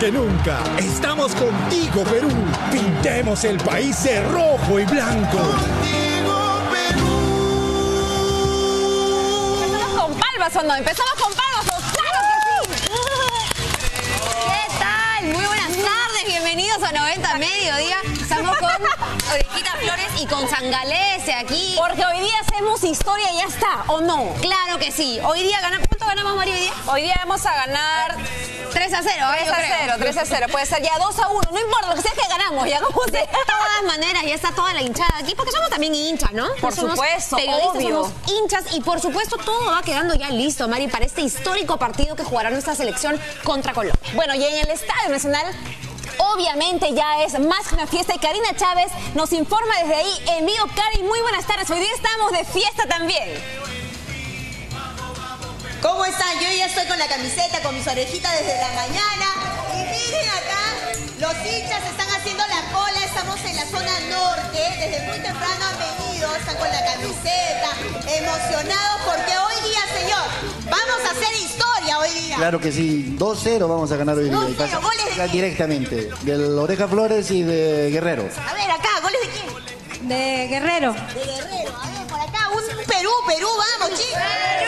que nunca. Estamos contigo, Perú. Pintemos el país de rojo y blanco. Contigo, Perú. ¿Empezamos con palmas o no? ¿Empezamos con palmas o claro que sí? ¿Qué tal? Muy buenas tardes, bienvenidos a 90 Mediodía. Estamos con Orejita Flores y con Sangalese aquí. Porque hoy día hacemos historia y ya está, ¿o no? Claro que sí. Hoy día ganamos. ¿Cuánto ganamos, Mario, hoy día? Hoy día vamos a ganar 3-0. 3-0. Puede ser ya 2-1. No importa, lo que sea es que ganamos. Ya como sea. De todas maneras, ya está toda la hinchada aquí, porque somos también hinchas, ¿no? Por Somos supuesto, periodistas, obvio. somos hinchas y por supuesto todo va quedando ya listo, Mari, para este histórico partido que jugará nuestra selección contra Colombia. Bueno, y en el Estadio Nacional obviamente ya es más que una fiesta y Karina Chávez nos informa desde ahí en vivo. Cari, muy buenas tardes. Hoy día estamos de fiesta también. ¿Cómo están? Yo ya estoy con la camiseta, con mis orejitas desde la mañana. Y miren acá, los hinchas están haciendo la cola. Estamos en la zona norte. Desde muy temprano han venido, están con la camiseta, emocionados porque hoy día, señor, vamos a hacer historia hoy día. Claro que sí, 2-0 vamos a ganar hoy día. 2-0, ¿goles de quién? Directamente, del Oreja Flores y de Guerrero. A ver, acá, ¿goles de quién? De Guerrero. De Guerrero. A ver, por acá, un Perú, vamos, chicos.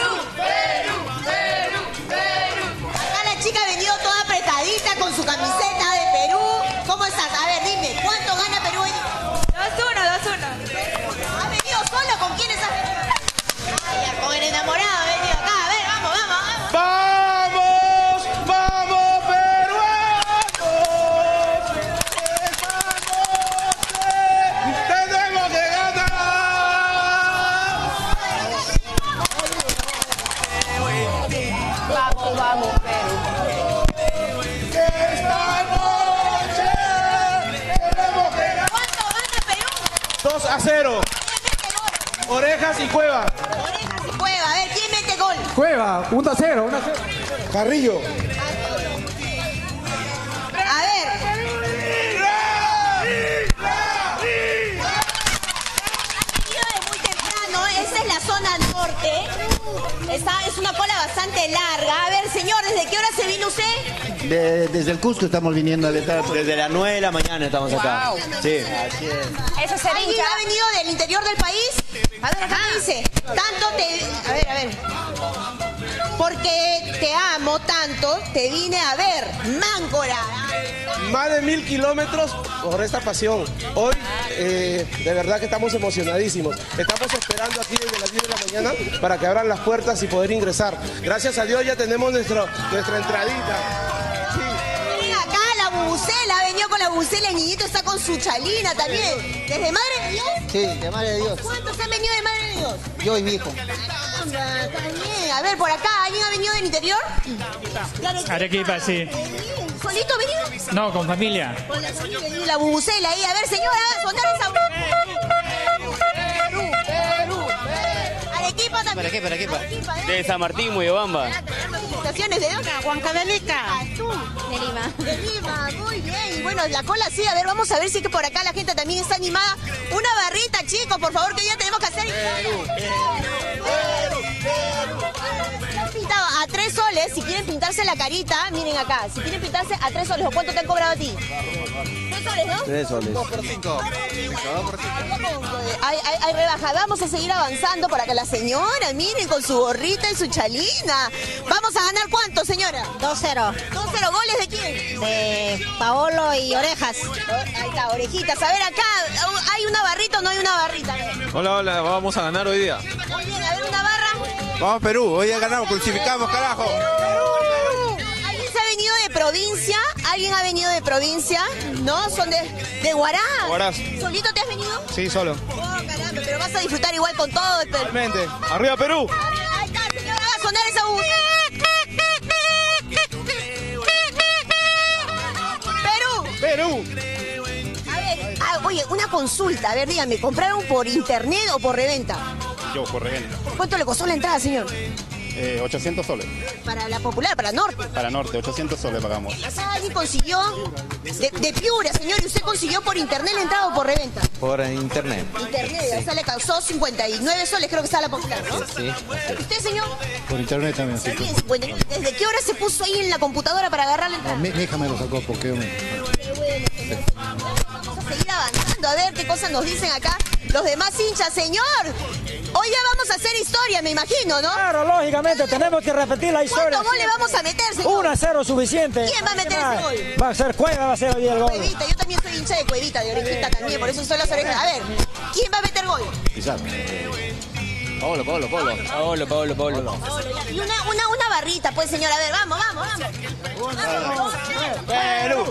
Acá la chica ha venido toda apretadita con su camiseta de Perú. ¿Cómo estás? A ver, dime, ¿cuánto gana Perú hoy? 2-1. ¿Ha venido solo? ¿Con quiénes has venido? Ay, ya, con el enamorado ha venido acá. A ver, vamos. ¡Vamos, peruanos! ¡Tenemos que ganar! Vamos, Perú. ¡Esta noche tenemos que ganar! ¿Cuánto gana Perú? 2-0. Orejas y Cueva. Orejas y Cueva. A ver, ¿quién mete gol? Cueva, 1-0. Carrillo. A ver. Venido de muy temprano, esta es la zona norte. Es una cola bastante larga. A ver, señor, ¿desde qué hora se vino usted? Desde el Cusco estamos viniendo al estadio. Desde las 9 de la mañana estamos acá. Wow. Sí. Eso es ser ¿Alguien hincha. ha venido del interior del país? A ver, acá me dice. Tanto te... A ver. Porque te amo tanto, te vine a ver. Máncora. Más de 1000 kilómetros por esta pasión. Hoy, de verdad que estamos emocionadísimos. Estamos esperando aquí desde las 10 de la mañana para que abran las puertas y poder ingresar. Gracias a Dios ya tenemos nuestra entradita. Sí. Miren acá la bubucela, ha venido con la bubucela, el niñito está con su chalina también. ¿Desde Madre de Dios? Sí, de Madre de Dios. ¿Cuántos han venido de Madre de Dios? Yo y mi hijo. Caramba, está bien. A ver, por acá, ¿alguien ha venido del interior? Arequipa, sí. ¿Solito ha venido? No, con familia. Con la familia y la bubucela ahí. A ver, señora, sonar esa... Arequipa también. Arequipa. De San Martín, Moyobamba. ¿Felicitaciones de dónde? Huancavelica. ¿Tú? De Lima. De Lima, muy bien. Y bueno, la cola sí, a ver, vamos a ver si es que por acá la gente también está animada. Una barrita, chicos, por favor, que ya tenemos que hacer. Han pintado a 3 soles, si quieren pintarse la carita, miren acá, si quieren pintarse a 3 soles, ¿o cuánto te han cobrado a ti? 3 soles, ¿no? 3 soles. 2x5. Hay rebaja, vamos a seguir avanzando para que la señora, miren, con su gorrita y su chalina. ¿Vamos a ganar cuánto, señora? 2-0. 2-0, ¿goles de quién? De Paolo y Orejas. Ahí está, orejitas. A ver acá, ¿hay una barrita o no hay una barrita? A ver. Hola, vamos a ganar hoy día. Muy bien, a ver, una barra. Vamos Perú, hoy ya ganamos, clasificamos, carajo. ¿Alguien se ha venido de provincia? ¿Alguien ha venido de provincia? ¿No? Son de Huaraz. Huaraz. ¿Solito te has venido? Sí, solo. Oh, caramba, pero vas a disfrutar igual con todo el Perú. Realmente. ¡Arriba Perú! Ahí está, señora, va a sonar esa voz. ¡Perú! A ver, oye, una consulta. A ver, dígame, ¿compraron por internet o por reventa? Yo, por reventa. ¿Cuánto le costó la entrada, señor? 800 soles. Para la popular, para Norte. Para Norte, 800 soles pagamos. Acá alguien consiguió de Piura, señor, y usted consiguió por internet la entrada o por reventa. Por internet. Internet, o sea, le causó 59 soles, creo que está la popular, ¿no? Sí. ¿Usted, señor? Por internet también, sí. También 59. ¿Desde qué hora se puso ahí en la computadora para agarrar la entrada? Mi hija me lo sacó porque Vamos a seguir avanzando, a ver qué cosas nos dicen acá los demás hinchas. Señor, hoy ya vamos a hacer historia, me imagino, ¿no? Claro, lógicamente, tenemos que repetir la historia. ¿Cuántos goles vamos a meter, señor? 1-0 suficiente. ¿Quién va a meter ese gol? Va a ser Cueva, va a ser hoy día el gol. Cuevita, yo también soy hincha de Cuevita, de Orejita también, por eso soy las orejas. A ver, ¿quién va a meter gol? Quizás. Paolo. Y una barrita, pues, señor. A ver, vamos. Perú.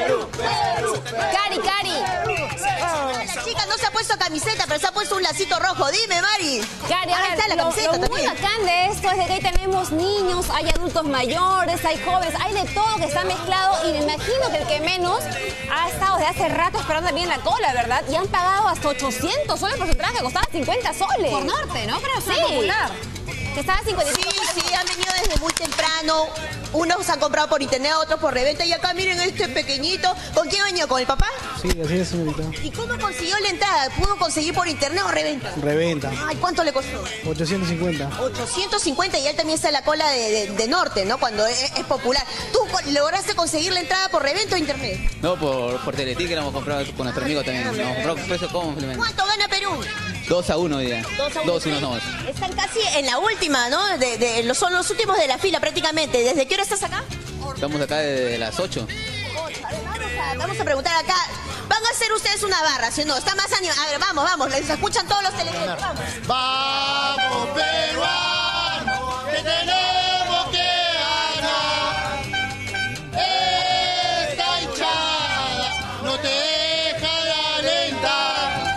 Cari. La chica no se ha puesto camiseta, pero se ha puesto un lacito rojo. Dime, Mari. Cari, Ahí está la camiseta lo muy también. bacán de esto es de que ahí tenemos niños, hay adultos mayores, hay jóvenes, hay de todo que está mezclado y me imagino que el que menos ha estado de hace rato esperando también la cola, ¿verdad? Y han pagado hasta 800 soles por su traje, costaba 50 soles. Por Norte, ¿no? Creo que Sí. es popular. Que estaba 55 Sí, han venido desde muy temprano. Unos se han comprado por internet, otros por reventa. Y acá miren este pequeñito. ¿Con quién venía? ¿Con el papá? Sí, así es, señorita. ¿Y cómo consiguió la entrada? ¿Pudo conseguir por internet o reventa? Reventa. Ay, ¿cuánto le costó? 850. 850 y él también está en la cola de Norte, ¿no? Cuando es popular. ¿Tú lograste conseguir la entrada por reventa o internet? No, por Teleticket la hemos comprado con nuestro amigo también. Nos hemos comprado con precio complemento. ¿Cuánto gana Perú? 2-1 hoy día. 2-1 somos. Están casi en la última, ¿no? Son los últimos de la fila prácticamente. ¿Desde qué hora estás acá? Estamos acá desde las 8. Vamos a preguntar acá. ¿Van a hacer ustedes una barra, sí o no? Está más animado. A ver, vamos. Les escuchan todos los televidentes. Vamos, peruanos, que tenemos que ganar. Esta hinchada no te deja de alentar.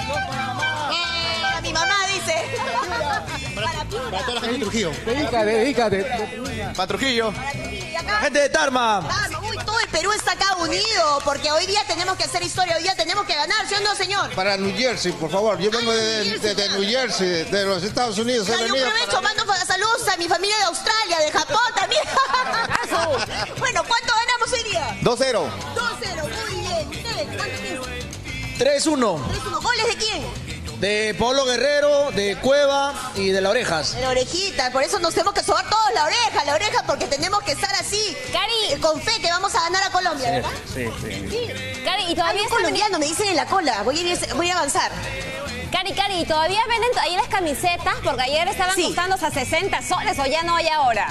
Mi mamá dice. Para toda la gente de Trujillo. Dedícate. Para Trujillo. La gente de Tarma. Uy, todo el Perú está acá unido, porque hoy día tenemos que hacer historia, hoy día tenemos que ganar, ¿sí o no, señor? Para New Jersey, por favor. Yo vengo de New Jersey, de los Estados Unidos. Yo aprovecho, mando saludos a mi familia de Australia, de Japón también. Bueno, ¿cuánto ganamos hoy día? 2-0. 2-0, muy bien. ¿Ustedes cuánto piensan? 3-1. 3-1. ¿Goles de quién? De Pablo Guerrero, de Cueva y de la Orejas. De la orejita, por eso nos tenemos que sobar todos la oreja, porque tenemos que estar así. Cari. Con fe que vamos a ganar a Colombia, ¿verdad? Sí. Cari, y Hay todavía un están colombiano, me dicen en la cola. Voy a avanzar. Cari, ¿y todavía venden ahí las camisetas? Porque ayer estaban costando hasta 60 soles o ya no hay ahora.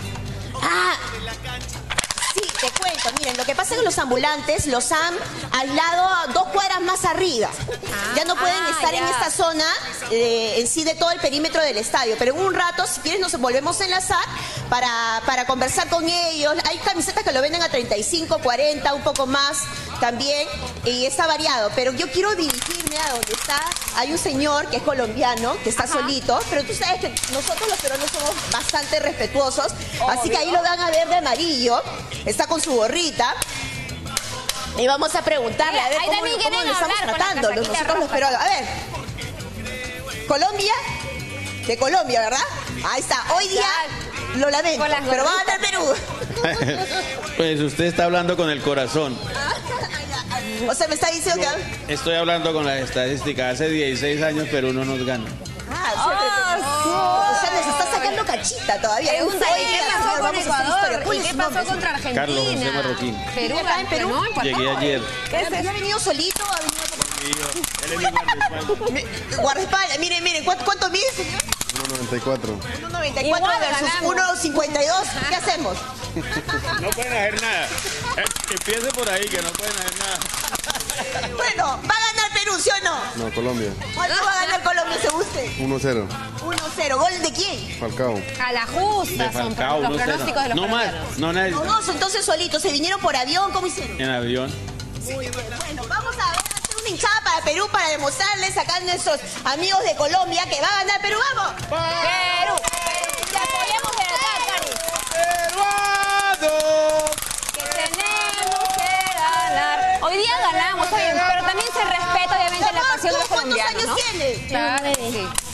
Sí, te cuento. Miren, lo que pasa es que los ambulantes los han aislado a 2 cuadras más arriba. Ya no pueden estar en esta zona en sí de todo el perímetro del estadio. Pero en un rato, si quieres, nos volvemos a enlazar para conversar con ellos. Hay camisetas que lo venden a 35, 40, un poco más también. Y está variado. Pero yo quiero dirigirme a donde está. Hay un señor que es colombiano, que está solito. Pero tú sabes que nosotros los peruanos somos bastante respetuosos. Así que ahí lo van a ver de amarillo. Está con su gorrita. Y vamos a preguntarle a ver ahí cómo también lo quieren estamos hablar con la tratando casaquita nosotros los roja. peruanos. A ver. Colombia. De Colombia, ¿verdad? Ahí está. Hoy día lo lamento, Con las pero va a gorritas. ganar Perú. Pues usted está hablando con el corazón. O sea, me está diciendo que... Estoy hablando con las estadísticas. Hace 16 años Perú no nos gana. O sea, nos está sacando cachita todavía. Pregunta, Hoy ¿y qué día, pasó señor, con vamos a hacer Ecuador? historia. ¿Cuál ¿Y es qué su pasó nombre, contra señor? Argentina? Carlos José Marroquín. Perú ¿Acá en Perú? ganó, empató. Llegué ayer. ¿Ya ha venido solito? ¿Ha venido Él es mi guardaespaldas. guardaespaldas? Miren, ¿cuánto mide, señor? 1.94. 1.94 Igual versus ganamos. 1.52. ¿Qué hacemos? No pueden hacer nada. Que empiece por ahí, que no pueden hacer nada. Bueno, ¿va a ganar Perú, sí o no? No, Colombia. ¿Cuánto va a ganar Colombia, según usted? 1-0. 1-0. ¿Gol de quién? Falcao. A la justa De son Falcao, los no sé. pronósticos de los No más, colombianos. no nadie. Los dos, entonces solitos. ¿Se vinieron por avión? ¿Cómo hicieron? En avión. Muy bien. Bueno, vamos a hacer una hinchada para Perú para demostrarles acá a nuestros amigos de Colombia que va a ganar Perú. ¡Vamos! Perú. Te apoyamos de acá, Cari. ¡Peruano! Que tenemos que ganar. Hoy día ganamos, está bien, pero también se respeta obviamente la pasión de los ¿Cuántos colombianos, años ¿no? tiene? Claro, sí.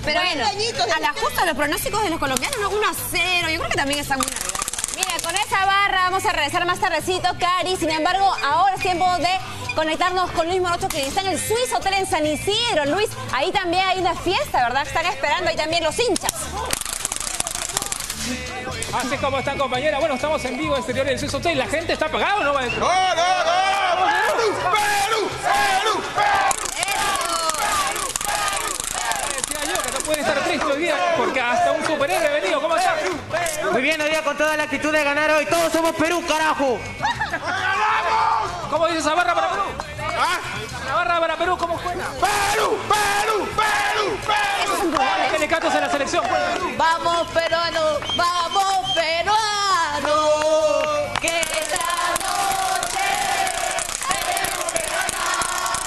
Pero bueno, a la justa los pronósticos de los colombianos, ¿no? 1-0. Yo creo que también están muy nerviosos. Mira, con esa barra vamos a regresar más tardecito, Cari. Sin embargo, ahora es tiempo de conectarnos con Luis Morocho, que está en el Swiss Hotel en San Isidro. Luis, ahí también hay una fiesta, ¿verdad? Están esperando ahí también los hinchas. Así como están, compañeras. Bueno, estamos en vivo exterior del Swiss Hotel. ¿La gente está apagada o no? ¡No! ¡Perú! ¡Perú! Decía yo que no pueden estar tristes hoy día porque hasta un superhéroe ha venido. ¿Cómo está? Muy bien, hoy día con toda la actitud de ganar hoy. Todos somos Perú, carajo. ¿Cómo dice esa barra para Perú? La barra para Perú, ¿cómo juega? ¡Perú! ¡Perú! ¡Perú! ¡Perú! ¿Qué le cantas a la selección? Vamos, peruanos, vamos, peruanos. Que esta noche tenemos que ganar.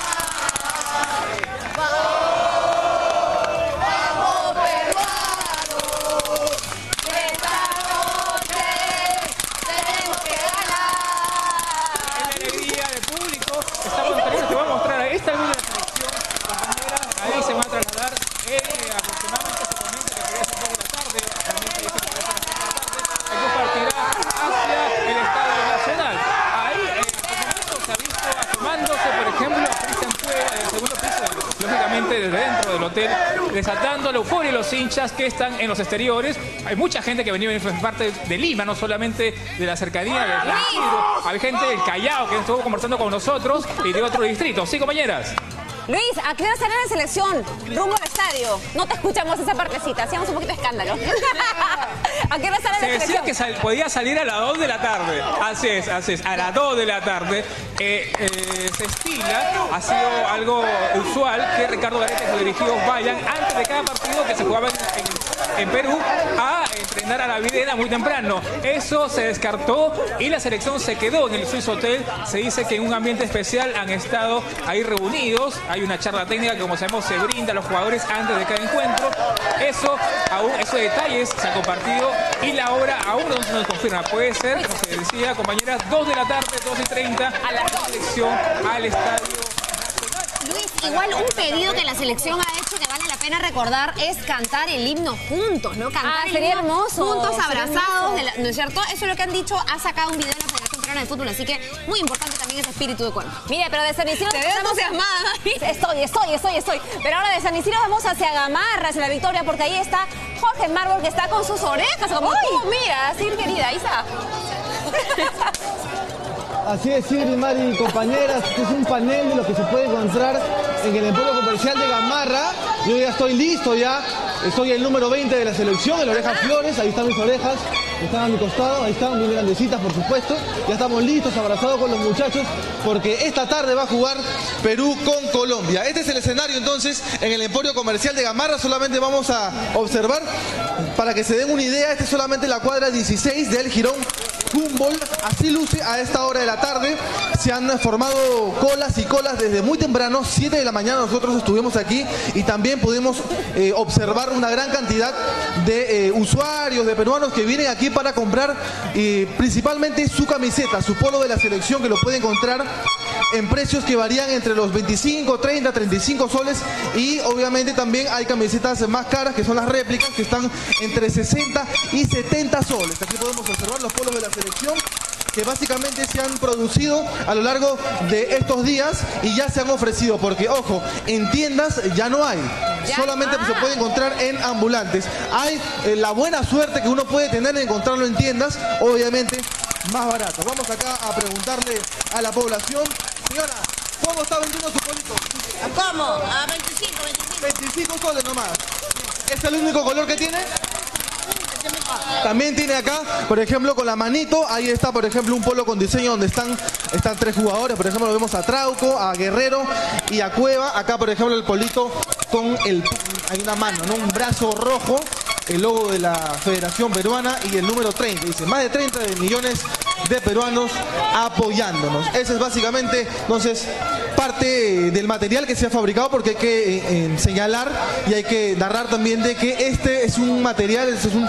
Vamos, peruanos. Que esta noche tenemos que ganar. En la alegría del público, estamos felices. Te voy a mostrar. Esta es la selección, compañeras. Ahí se va a trasladar aproximadamente, se comenta que podría ser 2 de la tarde. También se dice que podría ser 2 de la tarde. El bus partirá hacia el Estadio Nacional. Ahí, por momento, se ha visto asomándose, por ejemplo, a Cristian Cueva del segundo piso, lógicamente desde dentro del hotel, desatando la euforia de los hinchas que están en los exteriores. Hay mucha gente que venía en parte de Lima, no solamente de la cercanía del San Isidro. Hay gente del Callao que estuvo conversando con nosotros y de otros distritos. Sí, compañeras. Luis, ¿a qué hora sale la selección? Rumbo al estadio. No te escuchamos esa partecita, hacíamos un poquito de escándalo. ¿A qué hora sale la selección? Se decía que podía salir a las 2 de la tarde. Así es, a las 2 de la tarde. Se estila, ha sido algo usual que Ricardo Gareca y sus dirigidos vayan antes de cada partido que se jugaba en Perú a entrenar a la videna muy temprano. Eso se descartó y la selección se quedó en el Swiss Hotel. Se dice que en un ambiente especial han estado ahí reunidos. Hay una charla técnica que, como sabemos, se brinda a los jugadores antes de cada encuentro. Esos detalles se han compartido y la hora aún no se nos confirma. Puede ser, como se decía, compañeras, 2 de la tarde, 2:30, a la selección al Estadio. Luis, igual un pedido que la selección ha hecho que vale la pena recordar es cantar el himno juntos, ¿no? Cantar el sería himno hermoso. juntos, Sería abrazados, hermoso. ¿no es cierto? Eso es lo que han dicho, ha sacado un video de la Federación Peruana de Fútbol, así que muy importante también ese espíritu de cuerpo. Mira, pero de San Isidro... Te veo entusiasmada. Estoy. Pero ahora de San Isidro vamos hacia Gamarra, hacia la Victoria, porque ahí está Jorge Mármol, que está con sus orejas, como tú, mira, así, querida, ahí está. Así es, Sigrid, Mari, compañeras, este es un panel de lo que se puede encontrar en el Emporio Comercial de Gamarra. Yo ya estoy listo estoy el número 20 de la selección, el Orejas Flores, ahí están mis orejas, están a mi costado, ahí están, muy grandecitas por supuesto. Ya estamos listos, abrazados con los muchachos, porque esta tarde va a jugar Perú con Colombia. Este es el escenario entonces en el Emporio Comercial de Gamarra. Solamente vamos a observar, para que se den una idea, esta es solamente la cuadra 16 del Jirón Humboldt. Así luce a esta hora de la tarde. Se han formado colas y colas desde muy temprano, 7 de la mañana nosotros estuvimos aquí y también pudimos observar una gran cantidad de usuarios, de peruanos que vienen aquí para comprar principalmente su camiseta, su polo de la selección, que lo pueden encontrar en precios que varían entre los 25, 30, 35 soles, y obviamente también hay camisetas más caras que son las réplicas, que están entre 60 y 70 soles. Aquí podemos observar los polos de la selección que básicamente se han producido a lo largo de estos días y ya se han ofrecido, porque ojo, en tiendas ya no hay, solamente se puede encontrar en ambulantes. Hay la buena suerte que uno puede tener de encontrarlo en tiendas, obviamente más barato. Vamos acá a preguntarle a la población. Señora, ¿cómo está vendiendo su polito? ¿Cómo? A 25 soles nomás. ¿Es el único color que tiene? También tiene acá, por ejemplo, con la manito, ahí está, por ejemplo, un polo con diseño donde están 3 jugadores. Por ejemplo, lo vemos a Trauco, a Guerrero y a Cueva. Acá, por ejemplo, el polito con hay una mano, ¿no? Un brazo rojo, el logo de la Federación Peruana y el número 30. Dice, más de 30 millones de peruanos apoyándonos. Ese es básicamente, entonces, parte del material que se ha fabricado, porque hay que señalar y hay que narrar también de que este es un material, este es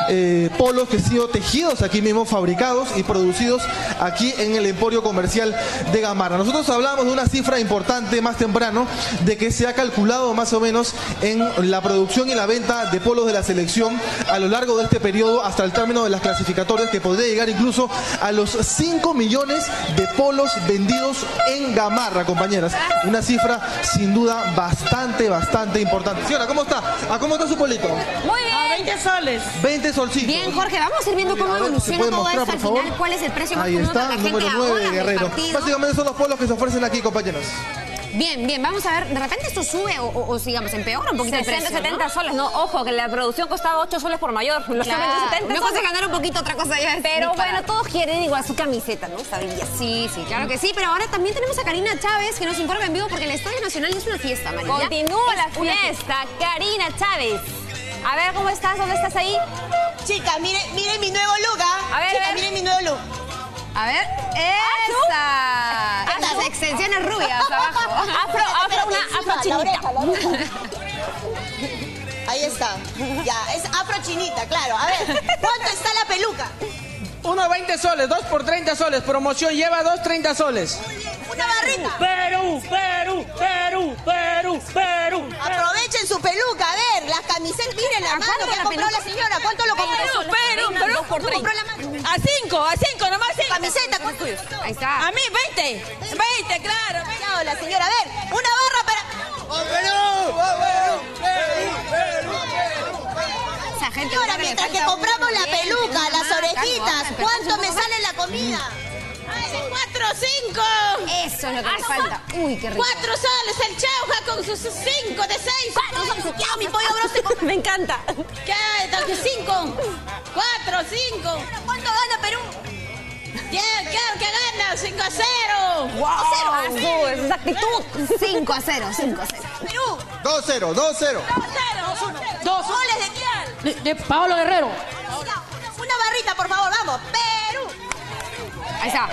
polos que han sido tejidos aquí mismo, fabricados y producidos aquí en el Emporio Comercial de Gamarra. Nosotros hablamos de una cifra importante más temprano, de que se ha calculado más o menos en la producción y la venta de polos de la selección a lo largo de este periodo hasta el término de las clasificatorias, que podría llegar incluso a los 5 millones de polos vendidos en Gamarra, compañeras. Una cifra sin duda bastante importante. Señora, ¿cómo está? ¿Cómo está su polito? Muy bien. 20 soles. 20 solcitos. Bien, Jorge, vamos a ir viendo cómo evoluciona todo esto al final. ¿Cuál es el precio más Ahí común está, para la gente número 9 de ahora del Guerrero. partido? Básicamente son los polos que se ofrecen aquí, compañeras. Bien, vamos a ver, de repente esto sube o digamos, empeora un poquito el precio, 70 soles, ¿no? Ojo, que la producción costaba 8 soles por mayor. Los Claro, 70 una cosa es ganar un poquito, otra cosa ya es Pero disparar. bueno, todos quieren igual su camiseta, ¿no? Sabía. Sí, claro que sí, pero ahora también tenemos a Karina Chávez que nos informa en vivo porque el Estadio Nacional es una fiesta, María. Continúa la fiesta, Karina Chávez. A ver, ¿cómo estás? ¿Dónde estás ahí? Chicas, miren mi nuevo look, ¿ah? A ver, Chicas, miren mi nuevo look. A ver, ¡esa! Las extensiones rubias abajo. Afro chinita. La oreja. Ahí está. Ya, es afro chinita, claro. A ver, ¿cuánto está la peluca? 1.20 soles, 2 por 30 soles. Promoción lleva 2, 30 soles. Una barrita. Perú. Aprovechen su peluca, a ver, las camisetas, miren la mano que compró la señora. ¿Cuánto lo compró? Perú. 2 por 30. ¿Compró la mano? A 5, nomás 5. Camiseta, ¿cuánto? Ahí está. A mí 20, claro. Chao, la señora. A ver, una barra para... Esa gente Señora, mientras que compramos la peluca, las orejitas, ¿cuánto me sale la comida? 4, 5. Eso es lo que me falta. Uy, qué rico. 4 soles el chauja con sus 5 de 6. 4 soles. Ya, mi pollo broste. Me encanta. ¿Qué? 5. 4, 5. ¿Cuánto gana Perú? Claro que gana. 5 a 0. ¡Wow! Esa es actitud. 5-0. Perú. 2-0. 2 soles de quién? De Paolo Guerrero. Una barrita, por favor, vamos. Perú. Ahí está.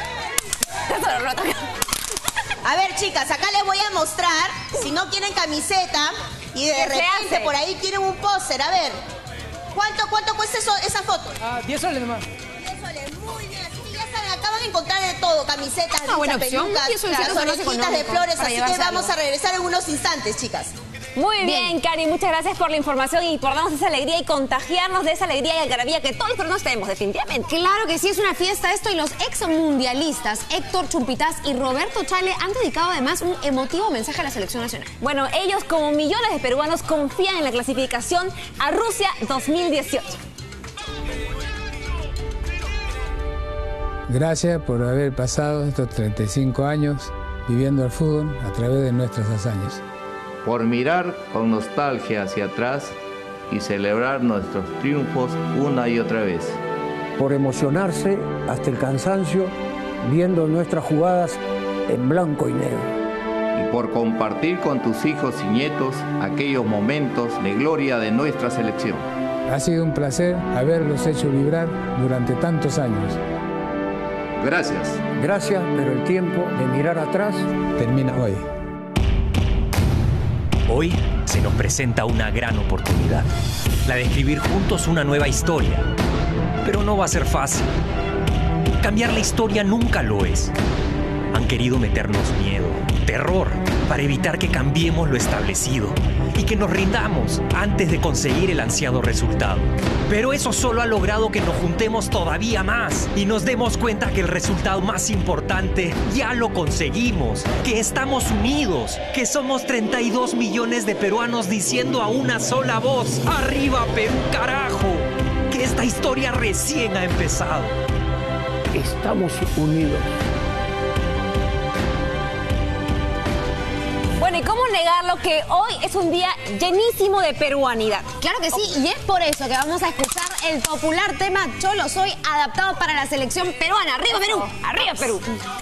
A ver, chicas, acá les voy a mostrar, si no quieren camiseta y de repente por ahí quieren un póster, a ver. ¿Cuánto cuesta esa foto? 10 soles nomás. 10 soles, muy bien. Así que ya saben, acá van a encontrar de todo, camisetas, buena opción. pelucas, 10 soles, las algo más orejitas de económico flores, para así que llevarse vamos algo. a regresar en unos instantes, chicas. Muy bien, Cari, muchas gracias por la información y por darnos esa alegría y contagiarnos de esa alegría y algarabía que todos los peruanos tenemos, definitivamente. Claro que sí, es una fiesta esto, y los ex mundialistas Héctor Chumpitaz y Roberto Chale han dedicado además un emotivo mensaje a la selección nacional. Bueno, ellos, como millones de peruanos, confían en la clasificación a Rusia 2018. Gracias por haber pasado estos 35 años viviendo el fútbol a través de nuestras hazañas. Por mirar con nostalgia hacia atrás y celebrar nuestros triunfos una y otra vez. Por emocionarse hasta el cansancio viendo nuestras jugadas en blanco y negro. Y por compartir con tus hijos y nietos aquellos momentos de gloria de nuestra selección. Ha sido un placer haberlos hecho vibrar durante tantos años. Gracias. Gracias, pero el tiempo de mirar atrás termina hoy. Hoy se nos presenta una gran oportunidad, la de escribir juntos una nueva historia. Pero no va a ser fácil. Cambiar la historia nunca lo es. Han querido meternos miedo, terror, para evitar que cambiemos lo establecido y que nos rindamos antes de conseguir el ansiado resultado. Pero eso solo ha logrado que nos juntemos todavía más y nos demos cuenta que el resultado más importante ya lo conseguimos, que estamos unidos, que somos 32 millones de peruanos diciendo a una sola voz: ¡Arriba Perú, carajo! Que esta historia recién ha empezado. Estamos unidos. Bueno, ¿y cómo negarlo que hoy es un día llenísimo de peruanidad? Claro que sí, y es por eso que vamos a escuchar el popular tema Cholo Soy, adaptado para la selección peruana. ¡Arriba Perú! ¡Arriba Perú!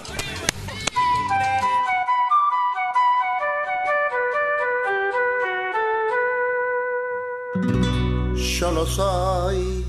Yo lo soy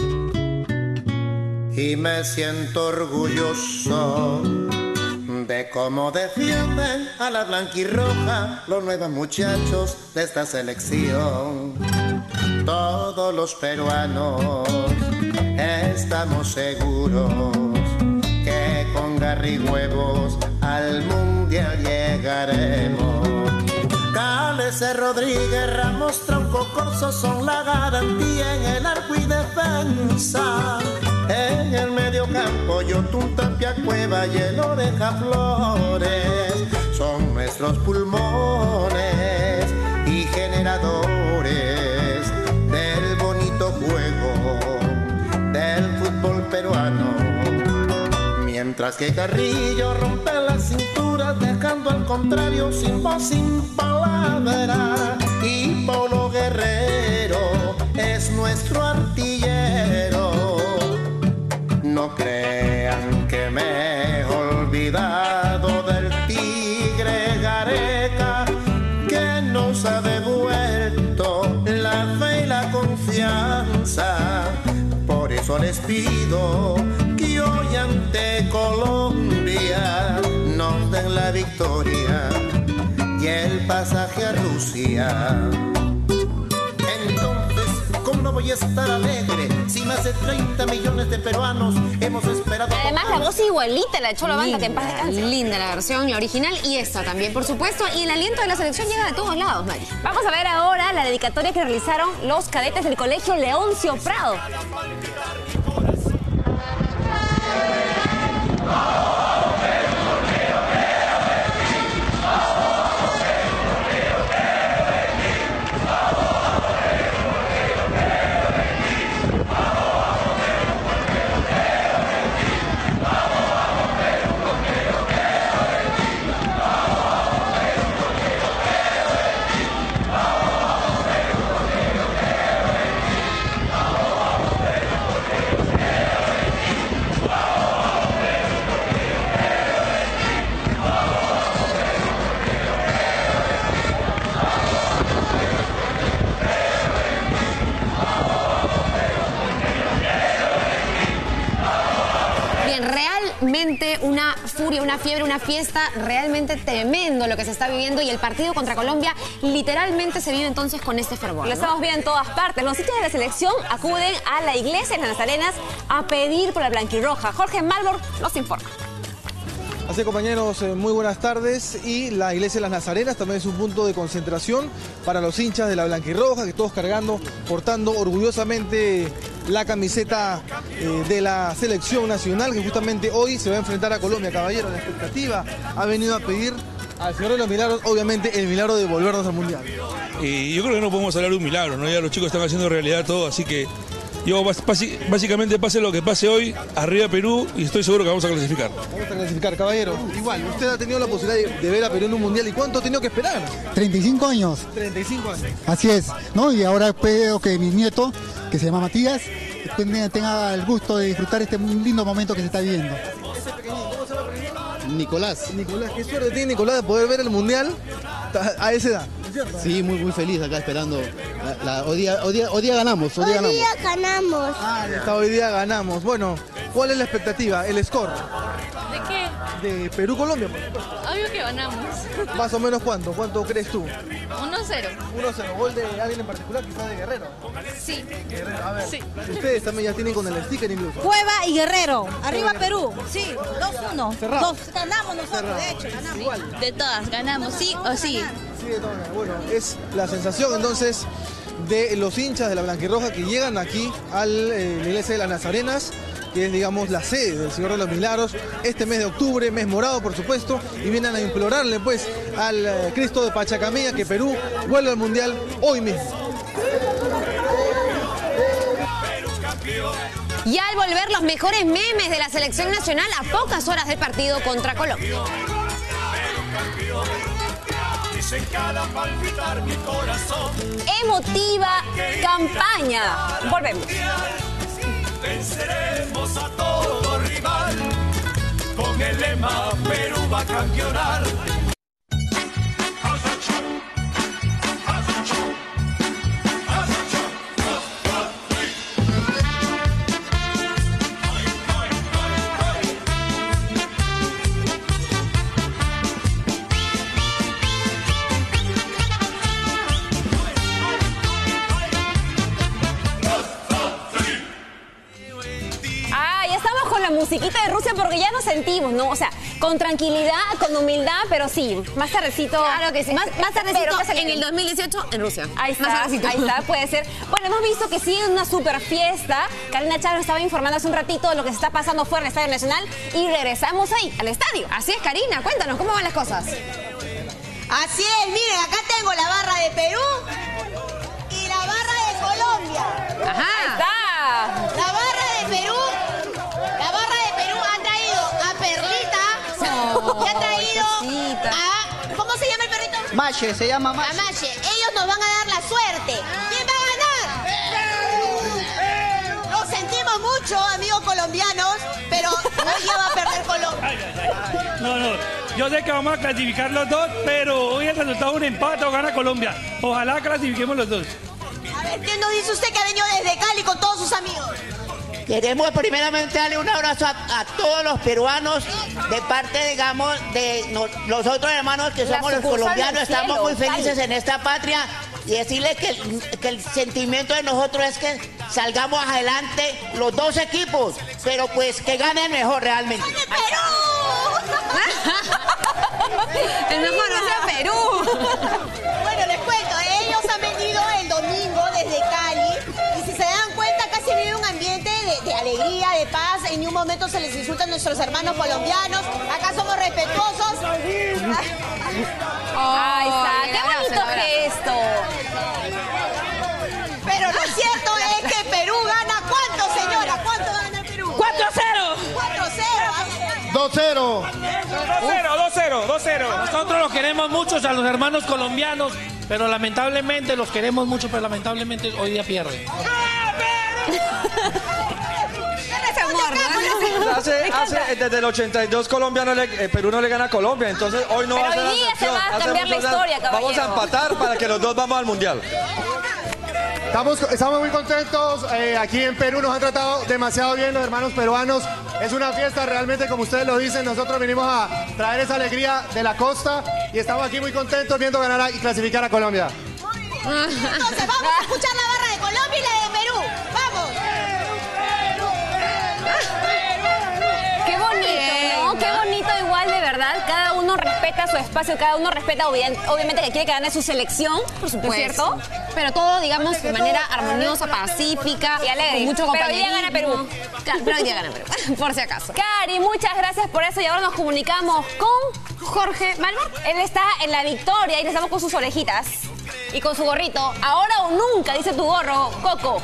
y me siento orgulloso de cómo defienden a la blanquirroja los nuevos muchachos de esta selección. todos los peruanos estamos seguros que con garra y huevos al mundial llegaremos. Gales, Rodríguez, Ramos, Tronco, Corso son la garantía en el arco y defensa. En el medio campo, Yotun, Tapia, Cueva y el Oreja Flores son nuestros pulmones y generadores del bonito juego del fútbol peruano. Mientras que Carrillo rompe la cintura dejando al contrario sin voz, sin palabra, y Paulo Guerrero es nuestro artillero. No crean que me he olvidado del Tigre Gareca, que nos ha devuelto la fe y la confianza. Por eso les pido que hoy ante Colombia nos den la victoria y el pasaje a Rusia. Entonces, ¿cómo no voy a estar alegre si más de 30 millones de peruanos hemos esperado? Además, la voz igualita, la Cholo Banda, que en paz descanse. Linda la versión, la original, y esta también, por supuesto. Y el aliento de la selección llega de todos lados, Mari. Vamos a ver ahora la dedicatoria que realizaron los cadetes del Colegio Leoncio Prado. Una furia, una fiebre, una fiesta realmente tremendo lo que se está viviendo, y el partido contra Colombia literalmente se vive entonces con este fervor, ¿no? Lo estamos viendo en todas partes. Los hinchas de la selección acuden a la iglesia en las Nazarenas a pedir por la blanquirroja. Jorge Malbor nos informa. Así, compañeros, muy buenas tardes. Y la iglesia de las Nazarenas también es un punto de concentración para los hinchas de la blanquirroja, que todos cargando, portando orgullosamente la camiseta de la selección nacional, que justamente hoy se va a enfrentar a Colombia. Caballero, la expectativa ha venido a pedir al Señor de los Milagros, obviamente, el milagro de volvernos al Mundial. Y yo creo que no podemos hablar de un milagro, ¿no? Ya los chicos están haciendo realidad todo, así que yo básicamente pase lo que pase hoy, arriba Perú, y estoy seguro que vamos a clasificar. Vamos a clasificar, caballero. Igual, usted ha tenido la posibilidad de ver a Perú en un Mundial. ¿Y cuánto ha tenido que esperar? 35 años. 35 años. Así es, ¿no? Y ahora espero que mi nieto, que se llama Matías, tenga el gusto de disfrutar este lindo momento que se está viviendo. ¿Cómo se llama? Nicolás. Nicolás, qué suerte tiene Nicolás de poder ver el Mundial a esa edad. Sí, muy feliz acá esperando. Hoy día ganamos. Hoy día ganamos. Hoy día ganamos. Bueno, ¿cuál es la expectativa? ¿El score? ¿De qué? De Perú-Colombia. Obvio que ganamos. ¿Más o menos cuánto? ¿Cuánto crees tú? 1-0. 1-0. ¿Gol de alguien en particular? Quizás de Guerrero. Sí. Guerrero. A ver, sí. Ustedes también ya tienen con el sticker incluso. Cueva y Guerrero. Arriba Perú. Sí, 2-1. Cerrado. Ganamos nosotros, cerrado. De hecho, ganamos. Igual. De todas, ganamos, sí o sí. Sí, de todas. Bueno, es la sensación entonces de los hinchas de la blanquirroja que llegan aquí a la iglesia de las Nazarenas, que es, digamos, la sede del Señor de los Milagros, este mes de octubre, mes morado, por supuesto, y vienen a implorarle, pues, al Cristo de Pachacamilla que Perú vuelva al Mundial hoy mismo. Y al volver, los mejores memes de la selección nacional a pocas horas del partido contra Colombia. Emotiva campaña. Volvemos. Venceremos a todo rival, con el lema Perú va a campeonar. musiquita de Rusia porque ya nos sentimos, ¿no? O sea, con tranquilidad, con humildad, pero sí, más tardecito. Claro que sí. Más tardecito pero en el 2018 en Rusia. Ahí está, puede ser. Bueno, hemos visto que sigue una super fiesta. Karina Chávez estaba informando hace un ratito de lo que se está pasando fuera del Estadio Nacional y regresamos ahí, al estadio. Así es, Karina, cuéntanos, ¿cómo van las cosas? Así es, miren, acá tengo la barra de Perú y la barra de Colombia. Ajá. Ahí está. La barra de Perú ha traído a Perlita y ha traído a... ¿Cómo se llama el perrito? Mache, se llama Mache. A Mache. Ellos nos van a dar la suerte. ¿Quién va a ganar? Lo sentimos mucho, amigos colombianos, pero hoy ya va a perder Colombia. No. Yo sé que vamos a clasificar los dos, pero hoy el resultado es un empate o gana Colombia. Ojalá clasifiquemos los dos. A ver, ¿qué nos dice usted que ha venido desde Cali con todos sus amigos? Queremos primeramente darle un abrazo a todos los peruanos de parte, digamos, de los otros hermanos que somos los colombianos. Estamos muy felices en esta patria y decirles que el sentimiento de nosotros es que salgamos adelante los dos equipos, pero pues que gane el mejor realmente. ¡Gane Perú! El mejor es Perú. Bueno, les cuento, ellos han venido el domingo desde Cali y si se dan cuenta casi vive un ambiente de alegría, de paz. En ningún momento se les insulta a nuestros hermanos colombianos. Acá somos respetuosos. Ahí está, qué bonito gesto. Pero lo cierto es que Perú gana. ¿Cuánto, señora? ¿Cuánto va a ganar Perú? 4-0. 4-0. 2-0. Nosotros los queremos mucho a los hermanos colombianos, pero lamentablemente los queremos mucho, pero lamentablemente hoy día pierden. Desde el 82 Perú no le gana a Colombia, entonces hoy no va a ser la excepción. Va a cambiar la historia, vamos a empatar para que los dos vamos al Mundial. Estamos muy contentos, aquí en Perú nos han tratado demasiado bien los hermanos peruanos, es una fiesta realmente como ustedes lo dicen, nosotros vinimos a traer esa alegría de la costa y estamos aquí muy contentos viendo ganar y clasificar a Colombia. Entonces vamos a escuchar la barra de Colombia y la de Perú, ¡vamos! Qué bonito, ¿no? Qué bonito igual, de verdad. Cada uno respeta su espacio, cada uno respeta obviamente que quiere que gane su selección, por supuesto, ¿no es cierto? Pero todo, digamos, de manera armoniosa, pacífica y alegre. Con mucho compañerismo. Pero hoy día gana Perú. Claro, pero hoy día gana Perú, por si acaso. Cari, muchas gracias por eso y ahora nos comunicamos con Jorge Malvar. Él está en la victoria y le estamos con sus orejitas y con su gorrito. Ahora o nunca, dice tu gorro, Coco.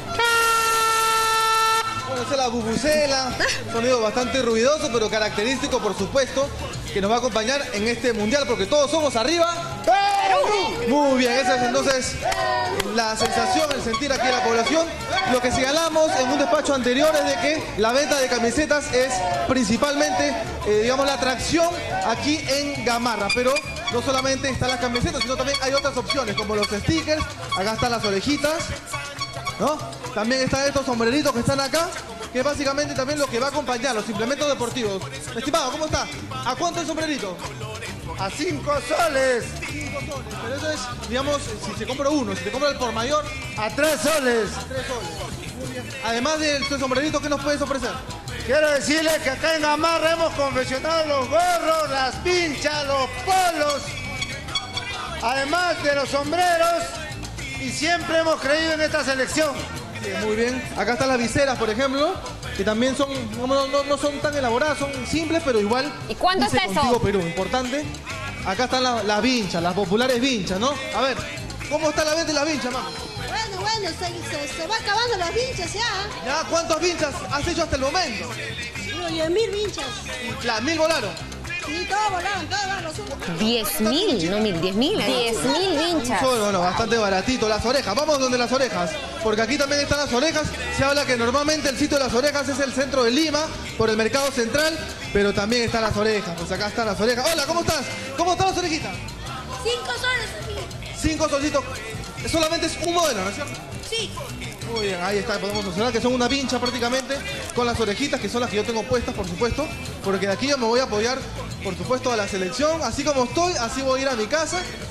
Bueno, esa es la bubucela, sonido bastante ruidoso, pero característico, por supuesto, que nos va a acompañar en este mundial, porque todos somos arriba. ¡Perú! Muy bien, esa es entonces la sensación, el sentir aquí de la población. Lo que señalamos en un despacho anterior es de que la venta de camisetas es principalmente, digamos, la atracción aquí en Gamarra, pero no solamente están las camisetas, sino también hay otras opciones, como los stickers, acá están las orejitas, ¿no? También están estos sombreritos que están acá, que es básicamente también lo que va a acompañar los implementos deportivos. Estimado, ¿cómo está? ¿A cuánto el sombrerito? A 5 soles. 5 soles, pero eso es, digamos, si se compra uno, si se compra el por mayor, a 3 soles. 3 soles. Muy bien. Además del sombrerito, ¿qué nos puedes ofrecer? Quiero decirles que acá en Gamarra hemos confeccionado los gorros, las pinchas, los polos, además de los sombreros, y siempre hemos creído en esta selección. Muy bien. Acá están las viseras, por ejemplo, que también son, no son tan elaboradas, son simples, pero igual. ¿Y cuánto está eso? Contigo Perú, importante. Acá están las vinchas, las populares vinchas, ¿no? A ver, ¿cómo está la venta de las vinchas, mamá? Bueno, se va acabando las vinchas ya. ¿Ya? ¿Cuántas vinchas has hecho hasta el momento? 10.000 vinchas. ¿Y las 1000 volaron? Sí, todos volaron, todos van los 10.000, no 10.000. 10.000 vinchas. Bueno, bastante baratito. Las orejas, vamos donde las orejas, porque aquí también están las orejas. Se habla que normalmente el sitio de las orejas es el centro de Lima, por el mercado central, pero también están las orejas. Pues acá están las orejas. Hola, ¿cómo estás? ¿Cómo están las orejitas? 5 soles. 5 solcitos. Solamente es un modelo, ¿no es cierto? Sí. Muy bien, ahí está, podemos observar que son una vincha prácticamente, con las orejitas, que son las que yo tengo puestas, por supuesto, porque de aquí yo me voy a apoyar, por supuesto, a la selección. Así como estoy, así voy a ir a mi casa,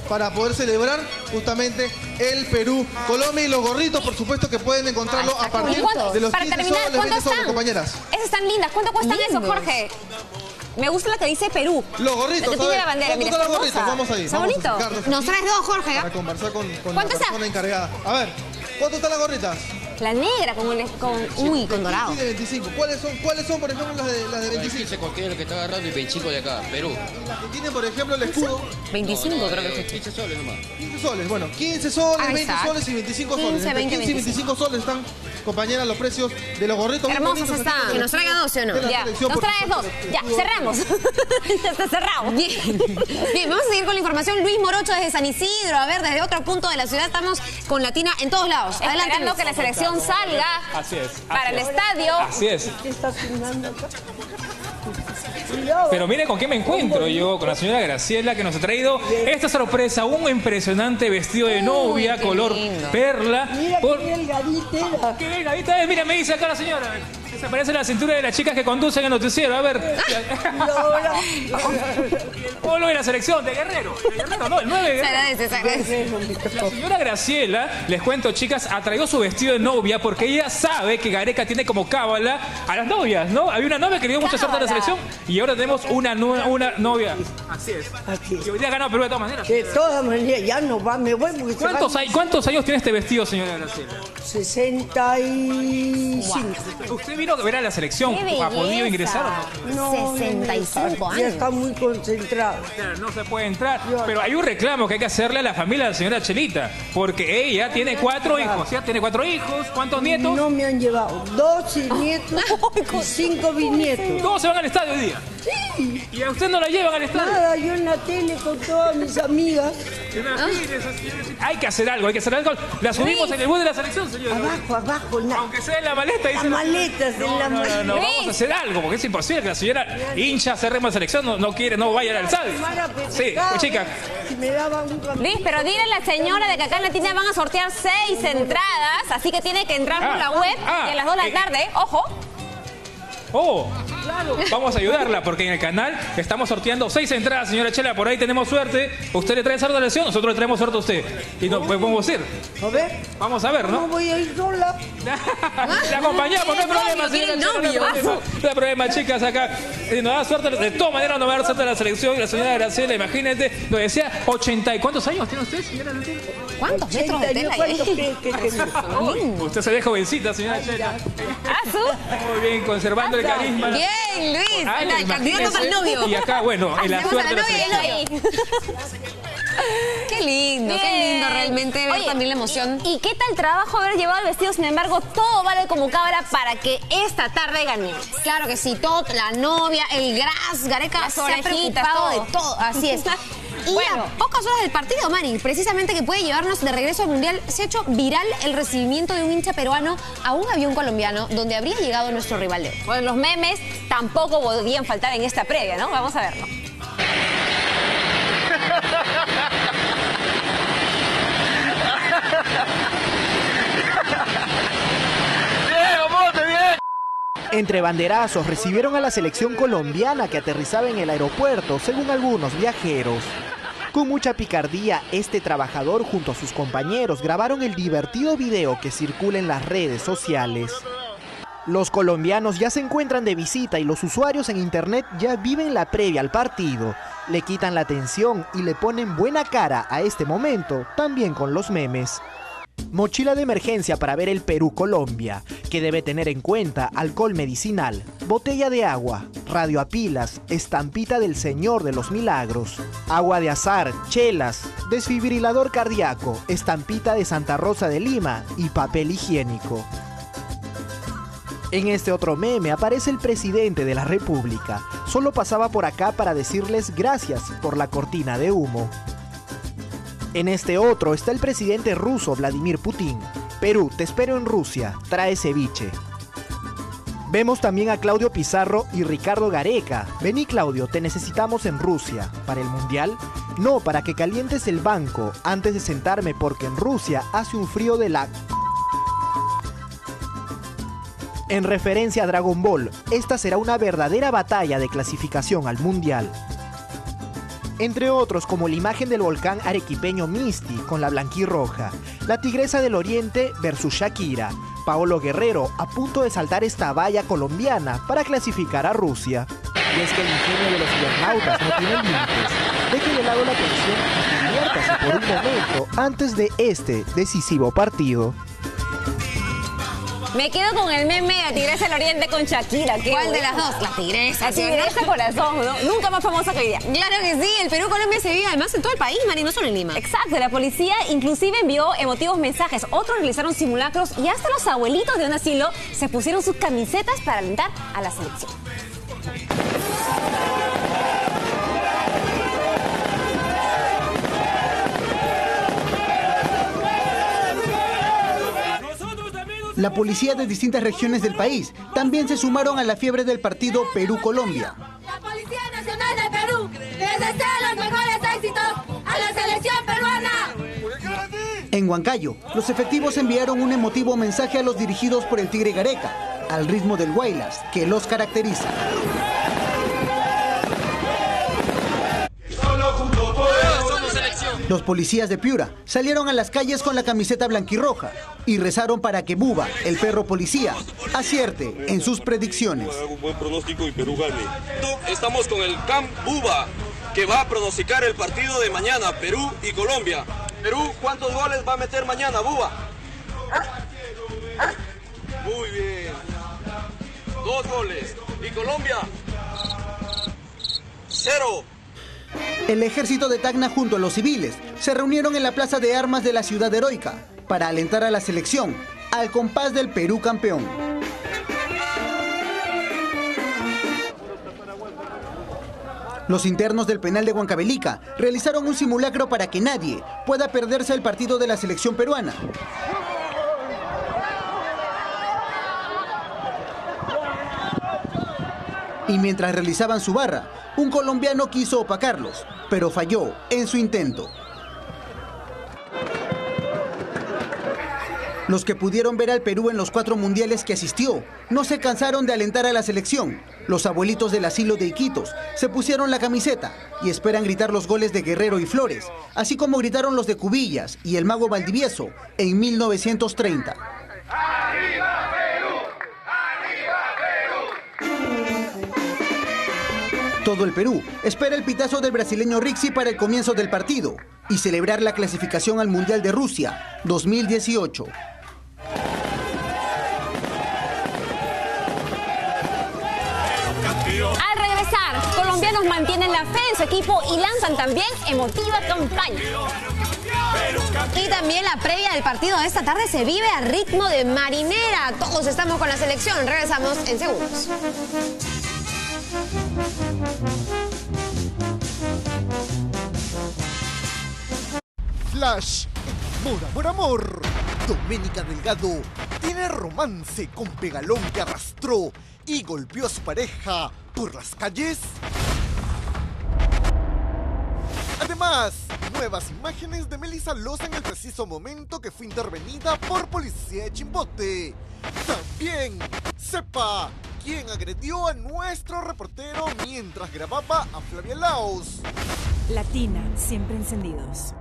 para poder celebrar justamente el Perú-Colombia. Y los gorritos, por supuesto, que pueden encontrarlo a partir de los 15 soles, 20 soles, compañeras. Esas están lindas. ¿Cuánto cuestan esos, Jorge? Me gusta la que dice Perú. Los gorritos, la que tiene la bandera. Mira, los gorritos, vamos ahí. ¿Está bonito? Nos traes dos, Jorge. Para conversar con la persona encargada. A ver, ¿cuánto están las gorritas? La negra con dorado. De 25. ¿Cuáles son, por ejemplo, las de 25? 15 cualquiera que está agarrando y 25 de acá, Perú. Las que tienen, por ejemplo, el escudo. 25 creo que es. 15 soles nomás. 15 soles, bueno, 15 soles, 20 soles y 25 soles. 15, 20, 15 y 25 soles están, compañeras, los precios de los gorritos. Hermosos están. Que nos traiga 12 o no. Ya, nos traes 2. Ya, cerramos. Ya está cerrado. Bien, vamos a seguir con la información. Luis Morocho desde San Isidro. A ver, desde otro punto de la ciudad estamos con Latina en todos lados. Adelante. Esperando que la selección salga. Así es. Para el estadio. Así es. ¿Qué está filmando acá? Pero mire con qué me encuentro yo, con la señora Graciela, que nos ha traído esta sorpresa, un impresionante vestido de novia, color perla. Mira qué delgadita era. Qué delgadita es, mira, me dice acá la señora. Se parece a la cintura de las chicas que conducen el noticiero, a ver. El polo de la selección, de Guerrero. De Guerrero, no, el 9 de Guerrero. Se agradece. La señora Graciela, les cuento, chicas, ha traído su vestido de novia porque ella sabe que Gareca tiene como cábala a las novias, ¿no? Había una novia que le dio mucha suerte a la selección y ahora tenemos una novia. Así es. Y hoy día ganó Perú de todas maneras. De todas maneras, ya no va, me voy porque ¿Cuántos años tiene este vestido, señora Graciela? 65. ¿Usted vino a ver a la selección? ¿Ha podido ingresar o no? 65 años. Ya está muy concentrado. Claro, no se puede entrar. Pero hay un reclamo que hay que hacerle a la familia de la señora Chelita, porque ella tiene 4 hijos. ¿Ya tiene 4 hijos? ¿Cuántos nietos? No me han llevado 2 nietos y 5 bisnietos. ¿Todos se van al estadio hoy día? Sí. ¿Y a usted no la llevan al estadio? Nada, yo en la tele con todas mis amigas. Hay que hacer algo, La subimos en el bus de la selección, señor. Abajo. Aunque sea en la maleta. Las maletas en la maleta. No, vamos a hacer algo, porque es imposible que la señora hincha cerremos la selección, no quiere, no vaya al estadio. Sí, pues chica. Si me daban un Liz, pero dile a la señora de que acá en Latina van a sortear 6 entradas, así que tiene que entrar por la web y a las 2 de la tarde, ojo. Claro. Vamos a ayudarla porque en el canal estamos sorteando 6 entradas, señora Chela. Por ahí tenemos suerte. Usted le trae suerte a la selección, nosotros le traemos suerte a usted. Y nos podemos ir. A ver. Vamos a ver, ¿no? No voy a ir sola. La acompañamos, no hay problema, señora Chela. No hay problema, chicas, acá. Nos da suerte, de todas maneras nos va a dar suerte a la selección. Y la señora Graciela, imagínate, lo decía, 80 y... ¿Cuántos años tiene usted, señora? ¿Cuántos metros de tela hay? Usted se ve jovencita, señora Chela. Muy bien, conservando el carisma. Bien, Luis. El candidato para el novio. Y acá, bueno, en la suerte de la selección. Qué lindo realmente ver también la emoción. ¿Y qué tal trabajo haber llevado el vestido? Sin embargo, todo vale como cábala para que esta tarde ganemos. Claro que sí, todo, la novia, el gras, Gareca se ha preocupado de todo. Así es. Y bueno, a pocas horas del partido, Mari, precisamente que puede llevarnos de regreso al Mundial, se ha hecho viral el recibimiento de un hincha peruano a un avión colombiano donde habría llegado nuestro rival de hoy. Bueno, los memes tampoco podían faltar en esta previa, ¿no? Vamos a verlo. Entre banderazos recibieron a la selección colombiana que aterrizaba en el aeropuerto, según algunos viajeros. Con mucha picardía, este trabajador junto a sus compañeros grabaron el divertido video que circula en las redes sociales. Los colombianos ya se encuentran de visita y los usuarios en internet ya viven la previa al partido. Le quitan la atención y le ponen buena cara a este momento, también con los memes. Mochila de emergencia para ver el Perú-Colombia, que debe tener en cuenta alcohol medicinal, botella de agua, radio a pilas, estampita del Señor de los Milagros, agua de azar, chelas, desfibrilador cardíaco, estampita de Santa Rosa de Lima y papel higiénico. En este otro meme aparece el presidente de la República. Solo pasaba por acá para decirles gracias por la cortina de humo. En este otro está el presidente ruso Vladimir Putin. Perú, te espero en Rusia, trae ceviche. Vemos también a Claudio Pizarro y Ricardo Gareca. Vení Claudio, te necesitamos en Rusia. ¿Para el Mundial? No, para que calientes el banco antes de sentarme porque en Rusia hace un frío de la... En referencia a Dragon Ball, esta será una verdadera batalla de clasificación al Mundial. entre otros como la imagen del volcán arequipeño Misti con la blanquirroja, la Tigresa del Oriente versus Shakira, Paolo Guerrero a punto de saltar esta valla colombiana para clasificar a Rusia. Y es que el ingenio de los cibernautas no tiene límites. Deje de lado la tensión y diviértase por un momento antes de este decisivo partido. Me quedo con el meme de la Tigresa del Oriente con Shakira. ¿Cuál de las dos? La Tigresa. La Tigresa corazón, ¿no? Nunca más famosa que ella. Claro que sí, el Perú-Colombia se vive además en todo el país, Mari, no solo en Lima. Exacto, la policía inclusive envió emotivos mensajes, otros realizaron simulacros y hasta los abuelitos de un asilo se pusieron sus camisetas para alentar a la selección. La policía de distintas regiones del país también se sumaron a la fiebre del partido Perú-Colombia. La Policía Nacional de Perú les desea los mejores éxitos a la selección peruana. En Huancayo, los efectivos enviaron un emotivo mensaje a los dirigidos por el Tigre Gareca, al ritmo del Huaylas, que los caracteriza. Los policías de Piura salieron a las calles con la camiseta blanquirroja y rezaron para que Buba, el perro policía, acierte en sus predicciones. Un buen pronóstico y Perú gane. Estamos con el Camp Buba, que va a pronosticar el partido de mañana, Perú y Colombia. Perú, ¿cuántos goles va a meter mañana, Buba? Muy bien. 2 goles. ¿Y Colombia? 0. El ejército de Tacna junto a los civiles se reunieron en la plaza de armas de la ciudad heroica para alentar a la selección al compás del Perú campeón. Los internos del penal de Huancavelica realizaron un simulacro para que nadie pueda perderse el partido de la selección peruana. Y mientras realizaban su barra, un colombiano quiso opacarlos, pero falló en su intento. Los que pudieron ver al Perú en los 4 mundiales que asistió, no se cansaron de alentar a la selección. Los abuelitos del asilo de Iquitos se pusieron la camiseta y esperan gritar los goles de Guerrero y Flores, así como gritaron los de Cubillas y el Mago Valdivieso en 1930. Todo el Perú espera el pitazo del brasileño Rixi para el comienzo del partido y celebrar la clasificación al Mundial de Rusia 2018. Al regresar, colombianos mantienen la fe en su equipo y lanzan también emotiva campaña. Y también la previa del partido de esta tarde se vive a ritmo de marinera. Todos estamos con la selección. Regresamos en segundos. Flash, amor. Doménica Delgado tiene romance con Pegalón que arrastró y golpeó a su pareja por las calles. Además, nuevas imágenes de Melissa Loza en el preciso momento que fue intervenida por policía de Chimbote. También, sepa quién agredió a nuestro reportero mientras grababa a Flavia Laos. Latina, siempre encendidos.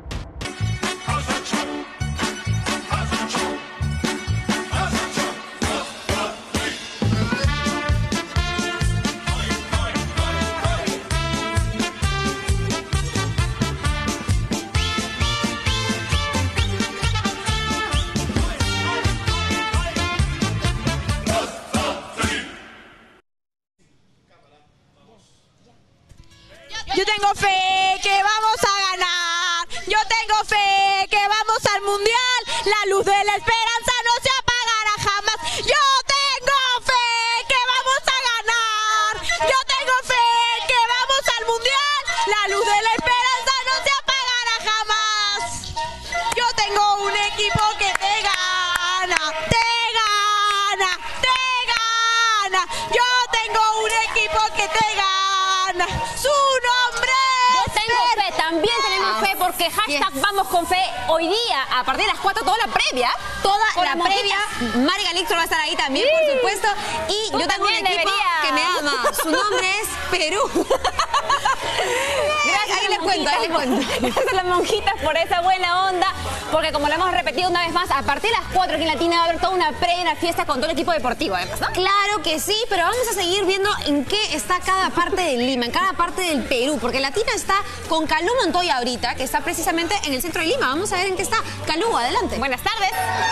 Yo tengo fe que vamos a ganar. Yo tengo fe que vamos al mundial. La luz de la esperanza no se apagará jamás. Yo tengo fe que vamos a ganar. Yo tengo fe que vamos al mundial. La luz de la esperanza no se apagará jamás. Yo tengo un equipo que te gana, te gana, te gana. Yo tengo un equipo que te gana. Su nombre es Fe, también tenemos fe porque hashtag Vamos con Fe hoy día, a partir de las 4, toda la previa. Toda la previa. Mari Galixto va a estar ahí también, por supuesto. Y yo tengo un equipo que me ama. Su nombre es Perú. Gracias, ahí les Gracias a las monjitas por esa buena onda, porque como lo hemos repetido una vez más, a partir de las 4 aquí en Latina va a haber toda una previa, una fiesta con todo el equipo deportivo, además, ¿no? Claro que sí, pero vamos a seguir viendo en qué está cada parte de Lima, en cada parte del Perú, porque Latina está con Calú Montoya ahorita, que está precisamente en el centro de Lima. Vamos a ver en qué está. Calú, adelante. Buenas tardes.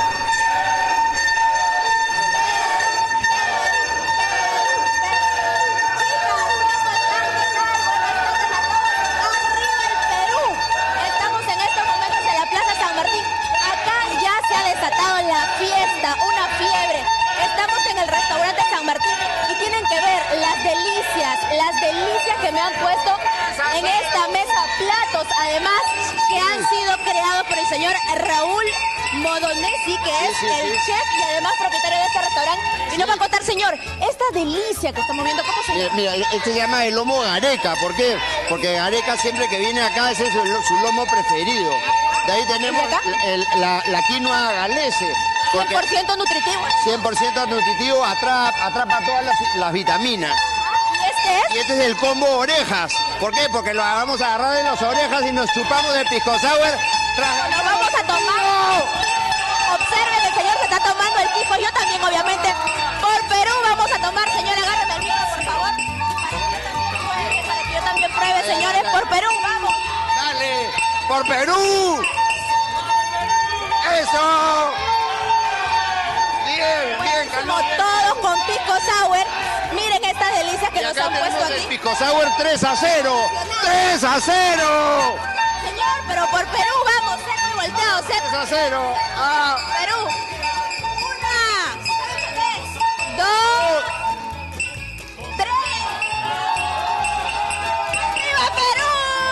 Una fiebre. Estamos en el restaurante San Martín y tienen que ver las delicias que me han puesto en esta mesa, platos además que han sido creados por el señor Raúl Modonesi, que es el chef y además propietario de este restaurante. Y nos va a contar, señor, esta delicia que estamos viendo, ¿cómo se llama? Mira, este se llama el lomo Gareca. ¿Por qué? Porque Gareca siempre que viene acá ese es su lomo preferido. De ahí tenemos la quinoa galese. 100% nutritivo. 100% nutritivo, atrapa todas las vitaminas. ¿Y este es? Y este es el combo orejas. ¿Por qué? Porque lo vamos a agarrar de las orejas y nos chupamos el pisco sour. Lo vamos a tomar. Observen, el señor se está tomando el pisco. Yo también, obviamente. Por Perú vamos a tomar. Señor, agárreme el micro, por favor. Para que yo también pruebe, señores. Por Perú, vamos. Dale, por Perú. Eso. Bien, como todos con pisco sour. Miren estas delicias que nos han puesto aquí. El pisco sour 3-0. 3-0. Señor, pero por Perú vamos, seco y volteado, seco. 3-0. Perú. 1, 2, 3. ¡Viva Perú!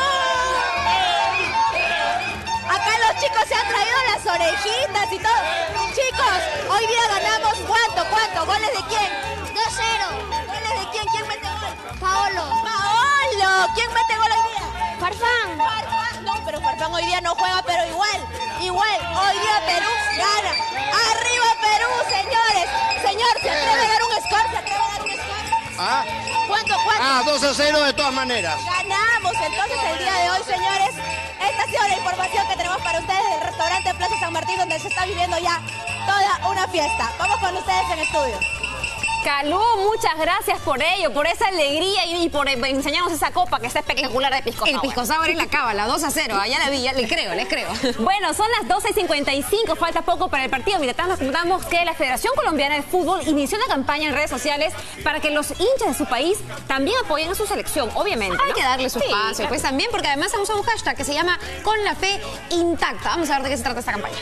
Acá los chicos se han traído las orejitas y todo. Chicos, hoy día ganamos ¿cuánto? ¿Goles de quién? 2-0. ¿Goles de quién? ¿Quién mete gol? Paolo. ¿Quién mete gol hoy día? Farfán. No, pero Farfán hoy día no juega, pero igual. Hoy día Perú gana. ¡Arriba Perú, señores! Señor, ¿se atreve a dar un score? ¿Cuánto? 2-0 de todas maneras. Ganamos entonces el día de hoy, señores. Esta ha sido la información que tenemos para ustedes del restaurante Plaza San Martín, donde se está viviendo ya toda una fiesta. Vamos con ustedes en estudio. Calú, muchas gracias por ello, por esa alegría y por enseñarnos esa copa que está espectacular de pisco sour. El pisco sour en la cábala, 2-0. Allá la vi, ya les creo. Bueno, son las 12:55, falta poco para el partido. Mientras nos contamos que la Federación Colombiana de Fútbol inició una campaña en redes sociales para que los hinchas de su país también apoyen a su selección, obviamente, ¿no? Hay que darle su espacio, claro. pues también, porque además han usado un hashtag que se llama Con la Fe Intacta. Vamos a ver de qué se trata esta campaña.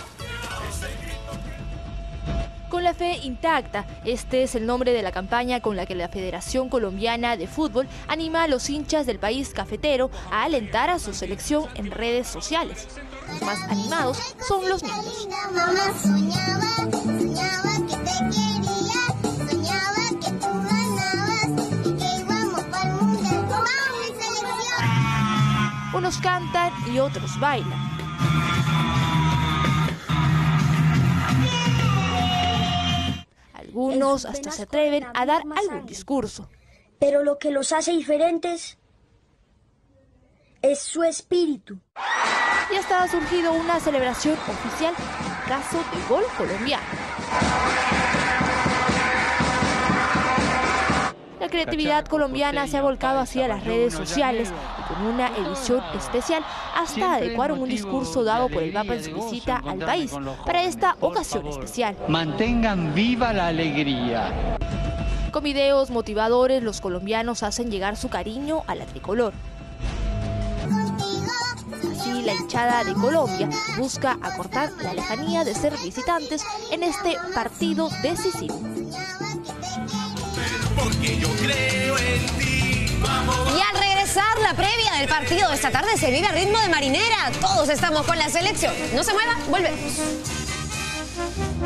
Con la fe intacta, este es el nombre de la campaña con la que la Federación Colombiana de Fútbol anima a los hinchas del país cafetero a alentar a su selección en redes sociales. Los más animados son los niños. Mamá soñaba que te quería, soñaba que tú ganabas y que íbamos para el mundial. ¡Vamos, mi selección! Unos cantan y otros bailan. Algunos hasta se atreven a dar algún discurso. Pero lo que los hace diferentes es su espíritu. Y hasta ha surgido una celebración oficial en caso de gol colombiano. La creatividad colombiana se ha volcado hacia las redes sociales y con una edición especial hasta adecuaron un discurso dado por el Papa en su visita al país para esta ocasión especial. Mantengan viva la alegría. Con videos motivadores, los colombianos hacen llegar su cariño a la tricolor. Así, la hinchada de Colombia busca acortar la lejanía de ser visitantes en este partido decisivo. Porque yo creo en ti. Y al regresar, la previa del partido de esta tarde se vive a ritmo de marinera. Todos estamos con la selección. No se mueva, volvemos.